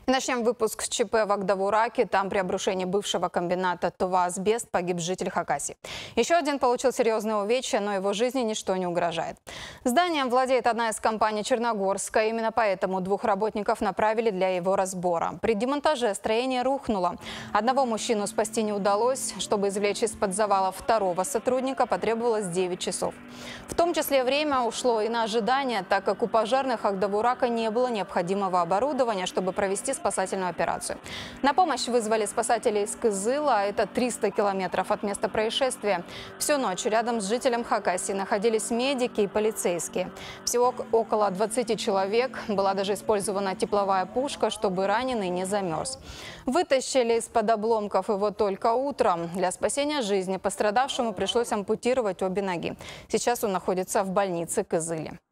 Начнем выпуск с ЧП в Агдавураке. Там при обрушении бывшего комбината ТОВА «Асбест» погиб житель Хакасии. Еще один получил серьезные увечья, но его жизни ничто не угрожает. Зданием владеет одна из компаний Черногорска. Именно поэтому двух работников направили для его разбора. При демонтаже строение рухнуло. Одного мужчину спасти не удалось. Чтобы извлечь из-под завала второго сотрудника, потребовалось 9 часов. В том числе время ушло и на ожидание, так как у пожарных Агдавурака не было необходимого оборудования, чтобы провести спасательную операцию. На помощь вызвали спасателей из Кызыла, это 300 километров от места происшествия. Всю ночь рядом с жителем Хакасии находились медики и полицейские. Всего около 20 человек. Была даже использована тепловая пушка, чтобы раненый не замерз. Вытащили из-под обломков его только утром. Для спасения жизни пострадавшему пришлось ампутировать обе ноги. Сейчас он находится в больнице Кызыле.